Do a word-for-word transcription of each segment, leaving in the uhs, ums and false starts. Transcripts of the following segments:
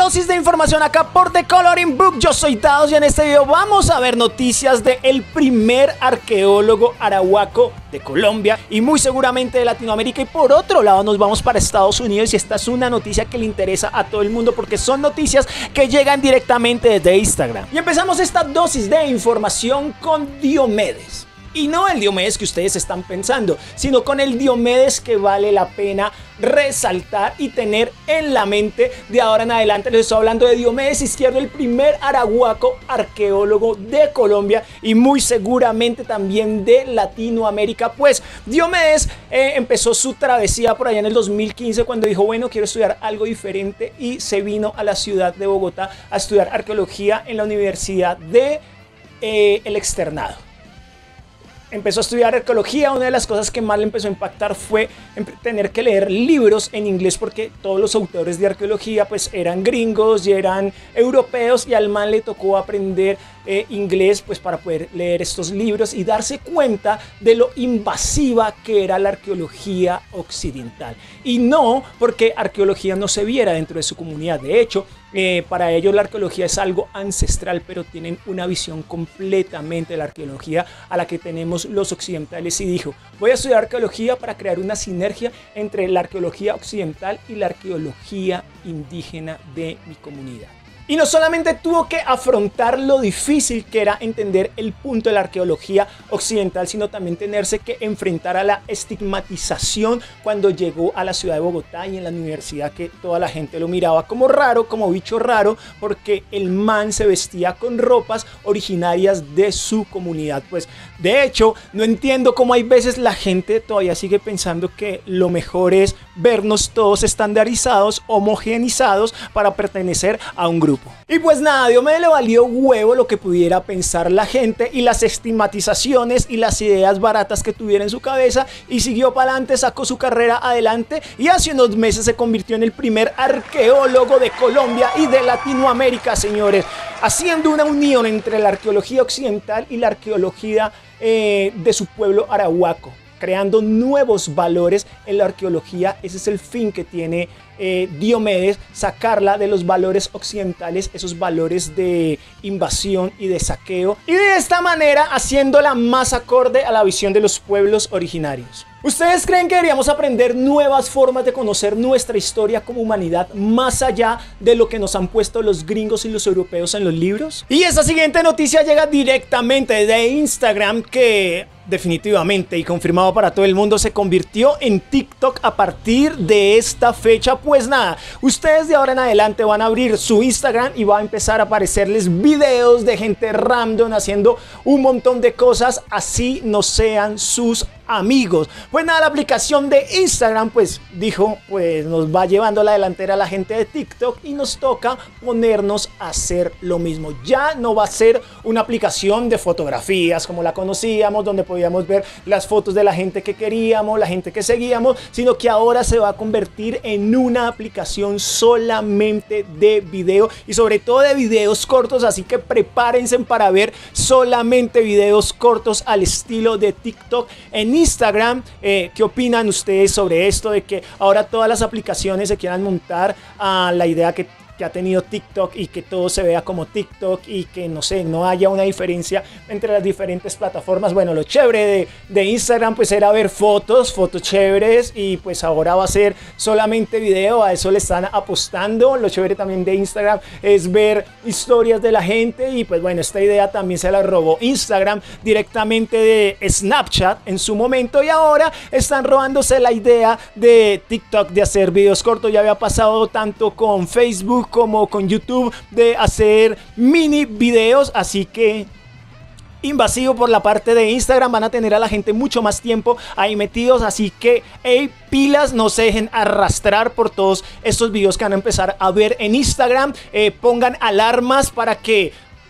dosis de información acá por The Coloring Book. Yo soy Daos y en este video vamos a ver noticias de el primer arqueólogo arahuaco de Colombia y muy seguramente de Latinoamérica. Y por otro lado nos vamos para Estados Unidos y esta es una noticia que le interesa a todo el mundo porque son noticias que llegan directamente desde Instagram. Y empezamos esta dosis de información con Diomedes. Y no el Diomedes que ustedes están pensando, sino con el Diomedes que vale la pena resaltar y tener en la mente de ahora en adelante. Les estoy hablando de Diomedes Izquierdo, el primer arahuaco arqueólogo de Colombia y muy seguramente también de Latinoamérica. Pues Diomedes eh, empezó su travesía por allá en el dos mil quince cuando dijo, bueno, quiero estudiar algo diferente y se vino a la ciudad de Bogotá a estudiar arqueología en la Universidad de eh, El Externado. Empezó a estudiar arqueología. Una de las cosas que más le empezó a impactar fue tener que leer libros en inglés porque todos los autores de arqueología pues eran gringos y eran europeos y al man le tocó aprender eh, inglés pues para poder leer estos libros y darse cuenta de lo invasiva que era la arqueología occidental. Y no porque arqueología no se viera dentro de su comunidad. De hecho, Eh, para ellos la arqueología es algo ancestral, pero tienen una visión completamente de la arqueología a la que tenemos los occidentales y dijo, voy a estudiar arqueología para crear una sinergia entre la arqueología occidental y la arqueología indígena de mi comunidad. Y no solamente tuvo que afrontar lo difícil que era entender el punto de la arqueología occidental, sino también tenerse que enfrentar a la estigmatización cuando llegó a la ciudad de Bogotá y en la universidad, que toda la gente lo miraba como raro, como bicho raro, porque el man se vestía con ropas originarias de su comunidad. Pues de hecho, no entiendo cómo hay veces la gente todavía sigue pensando que lo mejor es vernos todos estandarizados, homogenizados para pertenecer a un grupo. Y pues nada, Diomedes le valió huevo lo que pudiera pensar la gente y las estigmatizaciones y las ideas baratas que tuviera en su cabeza y siguió para adelante, sacó su carrera adelante y hace unos meses se convirtió en el primer arqueólogo de Colombia y de Latinoamérica, señores, haciendo una unión entre la arqueología occidental y la arqueología eh, de su pueblo arahuaco, creando nuevos valores en la arqueología. Ese es el fin que tiene eh, Diomedes, sacarla de los valores occidentales, esos valores de invasión y de saqueo, y de esta manera haciéndola más acorde a la visión de los pueblos originarios. ¿Ustedes creen que deberíamos aprender nuevas formas de conocer nuestra historia como humanidad más allá de lo que nos han puesto los gringos y los europeos en los libros? Y esta siguiente noticia llega directamente de Instagram, que definitivamente y confirmado para todo el mundo se convirtió en TikTok a partir de esta fecha. Pues nada, ustedes de ahora en adelante van a abrir su Instagram y va a empezar a aparecerles videos de gente random haciendo un montón de cosas, así no sean sus amigos. Pues nada, la aplicación de Instagram pues dijo, pues nos va llevando a la delantera a la gente de TikTok y nos toca ponernos a hacer lo mismo. Ya no va a ser una aplicación de fotografías como la conocíamos, donde podíamos ver las fotos de la gente que queríamos, la gente que seguíamos, sino que ahora se va a convertir en una aplicación solamente de video y sobre todo de videos cortos, así que prepárense para ver solamente videos cortos al estilo de TikTok en Instagram. Eh, ¿qué opinan ustedes sobre esto de que ahora todas las aplicaciones se quieran montar a la idea que que ha tenido TikTok y que todo se vea como TikTok y que no sé, no haya una diferencia entre las diferentes plataformas? Bueno, lo chévere de, de Instagram pues era ver fotos, fotos chéveres, y pues ahora va a ser solamente video, a eso le están apostando. Lo chévere también de Instagram es ver historias de la gente y pues bueno, esta idea también se la robó Instagram directamente de Snapchat en su momento y ahora están robándose la idea de TikTok de hacer videos cortos. Ya había pasado tanto con Facebook como con YouTube de hacer mini videos, así que invasivo por la parte de Instagram. Van a tener a la gente mucho más tiempo ahí metidos, así que hey, pilas, no se dejen arrastrar por todos estos videos que van a empezar a ver en Instagram. Eh, pongan alarmas para que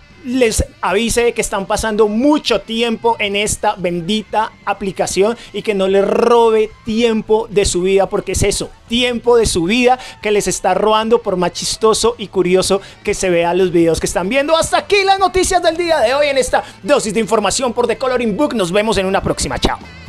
les avise que están pasando mucho tiempo en esta bendita aplicación y que no les robe tiempo de su vida, porque es eso, tiempo de su vida que les está robando, por más chistoso y curioso que se vean los videos que están viendo. Hasta aquí las noticias del día de hoy en esta dosis de información por The Coloring Book. Nos vemos en una próxima. Chao.